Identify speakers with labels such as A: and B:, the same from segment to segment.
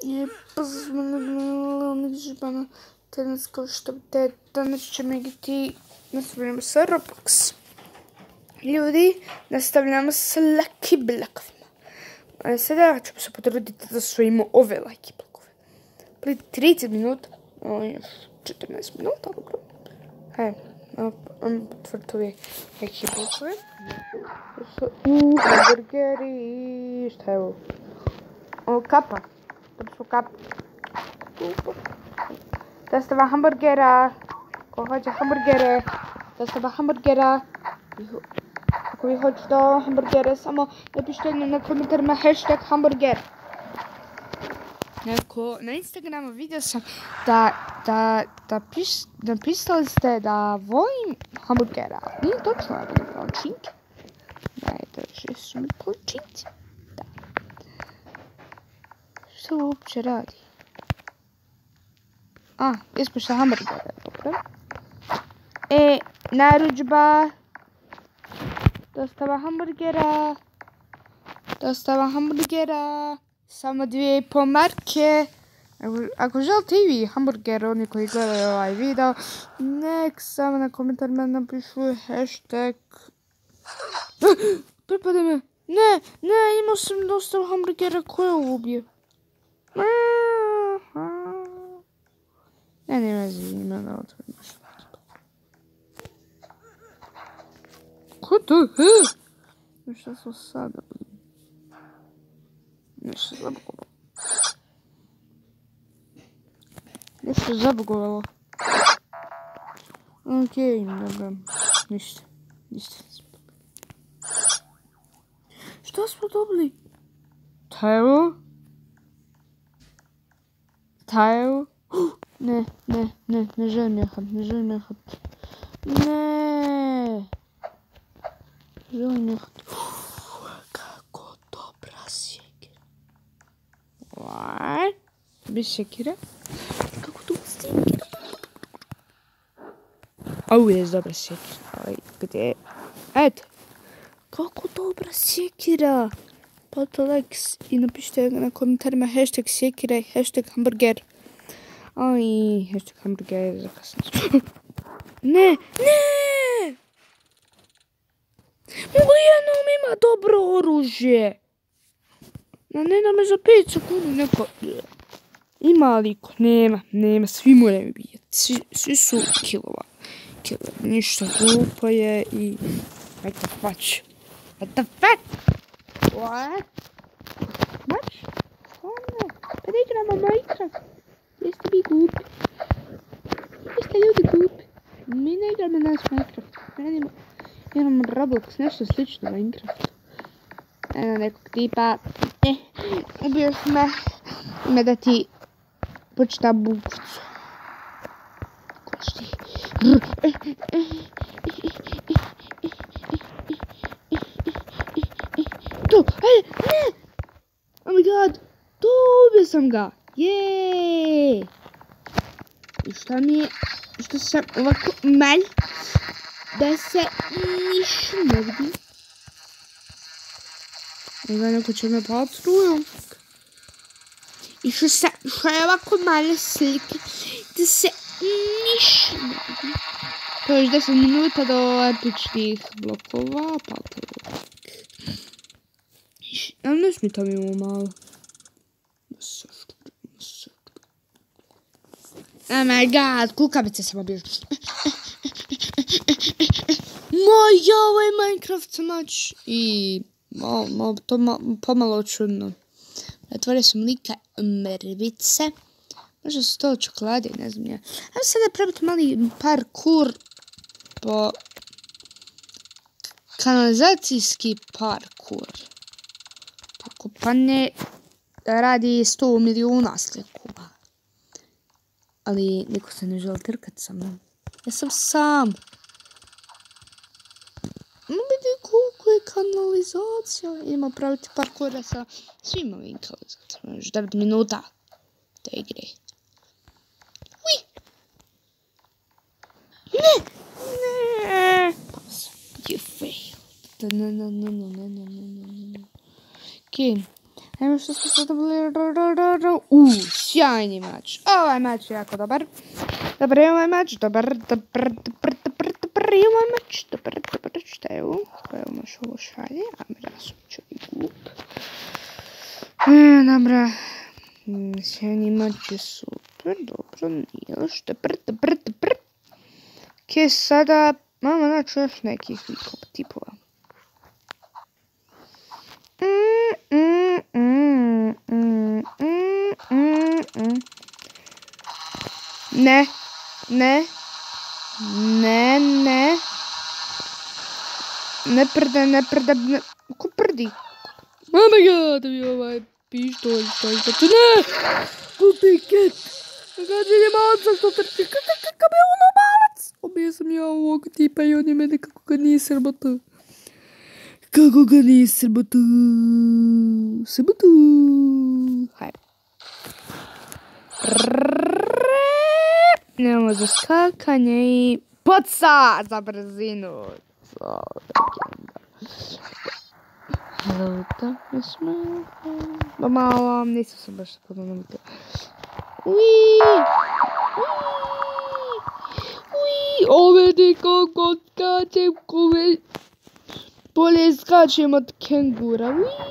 A: bana tenis košta, te danas ćemo igrati nastavljamo sa Roblox. Ljudi, nastavljamo sa Lucky blokovima. Sada ćemo se potruditi da osvojimo ove Lucky blokove. Prije 30 minuta, još 14 minuta, dobro. Potvrti ove Lucky blokove. Hamburgeri, šta je ovo? O, kapa. To su kapa. Dostava hamburgera. Ko hoće hamburgere? Dostava hamburgera. Ako vi hoćete hamburgere, samo napišite na komentarima hashtag hamburger. Na Instagramu vidio sam da napisali ste da volim hamburgera. Nije točno, ja bih napravila činke. Dajte, su mi počinci. Da. Što uopće radi? Ispušta hamburgera, dobro. Narudžba. Dostava hamburgera. Samo 2,5 marke. Ako želite i vi hamburger, oni koji gledaju ovaj video, nek samo na komentarima napišu hashtag. Prepade me. Ne, imao sam dosta hamburgera koje ubio. Ne vezi, ima da otvorim što. Ko to? Šta su sada? Nešto zabugovalo. Okej, dobro. Ništa. Što smo dobili? Taju? Ne želim jahat. Ne. Želim jahat. Kako dobra sjekira. Bi sjekira? Kako dobra sjekira? Ovo je dobra sjekira. Gdje? Eto. Kako dobra sjekira. Palite like i napišite na komentarima hashtag sjekira i hashtag hamburger. I hashtag hamburger zakasno. Ne! Lijenom ima dobro oružje. Ne da me za 5 sekundi neko... Ima liko? Nema. Svi moraju biti. Svi su kilova. Ništa glupo je i... What the fuck? What? Mač? Stvarno? Kada igramo Minecraft? Jeste vi glupi? Jeste ljudi glupi? Mi ne igramo nas Minecraft. Imamo Roblox, nešto slično Minecraft. Nekog tipa. Ubiješ me. Ime da ti počita bukvicu. Košti. Tu, ne! Oh my god! Tu ubio sam ga! Jeee! I šta mi je? Što sam ovako malj? Da se ništa ne vidi. Onda neko će me patrujom. I što je ovako male slike. Da se ništa ne vidi. To je još 10 minuta do epičnih blokova. Ali ne smije tam imamo malo. Oh my god, kukavice sam obio. Ovo je Minecraft samač. I to pomalo čudno. Otvorio sam lika mrvice. Možda su to čokolade, ne znam ja. Ajmo sada probati mali parkour po kanalizacijski parkour. Tako pa ne radi 100 milijuna slikova. Ali niko se ne želi trkat sa mnom. Ja sam sam. Vidi koliko je kanalizacija. Idemo praviti parkoura sa svim ovim kanalizacijama. Još 9 minuta te igre. Ui! Ne! You failed. No. Okej. Ajmo što smo sad dobili. Sjajni mač. Ovaj mač je jako dobar. Dobar je ovaj mač. Dobar je ovaj mač. Dobar. Šta je ovo? Koja je maš ovo šalje? Ajme rasuću i glup. Dobra. Sjajni mač je super. Dobro, nije još. Dobar. Ok, sada mama naći još nekih tipova. Ne. Ne prda. Ko prdi? Oh my god, da mi ovaj pištolj, što ne! Pupi ket! Kad vidim malca što trči, kakav je ono malac! Obio sam ja ovog tipa i on je mene kako ga nije srbotu. Srbotu. Hajde. Nemamo za skakanje i poca za brzinu. Hello, darkness, man. Malo, nisam se baš tako namite. Ovdje kako skačem, kome bolje skačem od kengura.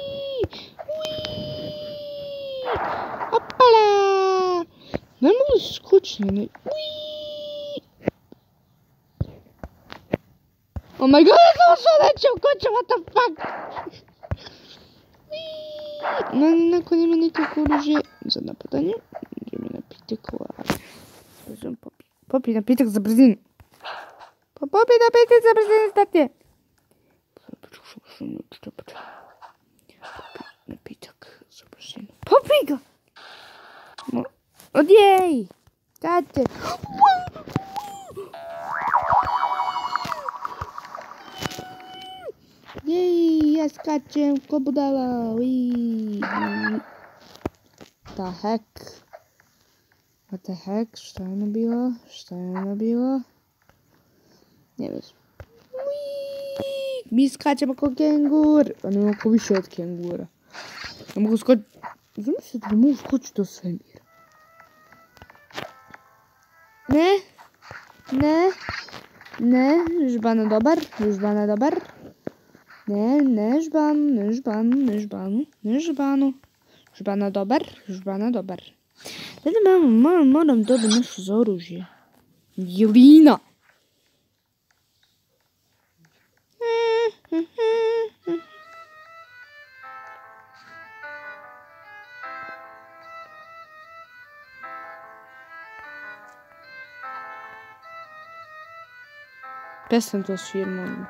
A: Opala! Ne mogu skočiti. Oh my god, ja sam što neću u kuću, what the fuck? Nakon ima nekako oružje za napadanje. Gdje mi napitak ovaj. Uzmem Popi napitak za brzinu. Popi napitak za brzinu, state. Napitak za brzinu. Popi ga! Odjej! State! Jej, ja skačem ko budala. What the heck? Šta je ono bilo? Ne znam. Mi skačemo ko kengur. A ne mogu više od kengura. Ne mogu skočiti. Zamislite da mogu skočiti do svemira. Ne. Žbana dobar. Ne žbana dobar. Moram dobiti nešto za oružje. Jelina. Prestam to svijet moment.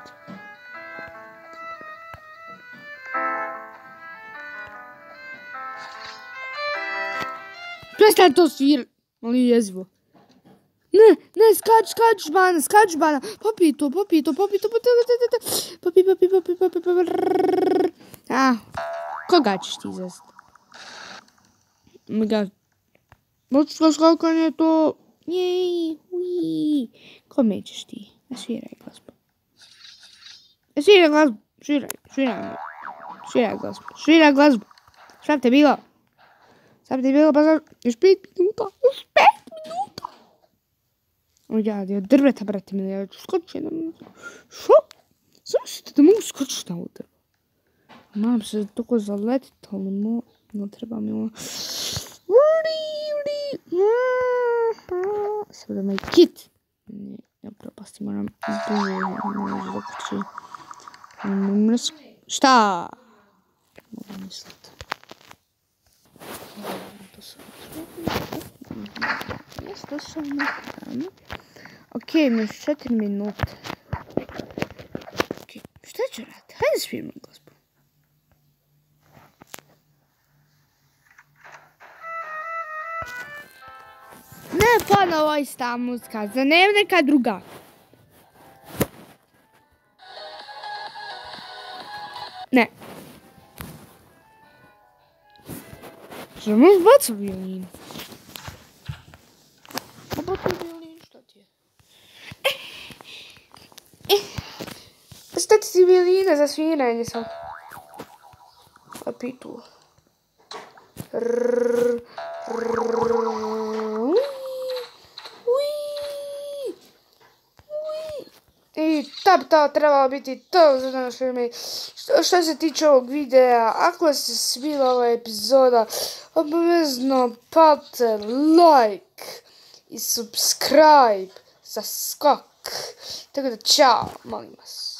A: Prestan to svijet. Ali je jezivo. Ne, skač žbana. Popi to. Popi. Koga ćeš ti izvesti? Moćno skakanje to. Jej, kome ćeš ti? Sviraj glazbu. Sviraj glazbu. Šta te bilo? Pa za još 5 minuta. Ja drveta, brate, ja ću skočiti. Šo? Zamislite da mogu skočiti na ovo drvo. Moram se toko zaletiti, ali no treba mi ovo. Sada moj kit. Ne propasti, moram šta? Moram misliti. To sam napravno. Ok, još 4 minute. Ok, šta ću raditi? Hajde sviramo glazbu. Ne ponovo ista muzika, za ne neka druga. Ne. Što možeš bacati violinu? Šta ti je? Šta ti si violina za sviranje sad? Opi tu. I to bi to trebalo biti to za današnje mi. Što se tiče ovog videa, ako se svila ova epizoda, obavezno palite like i subscribe za skok. Tako da, čao, molim vas.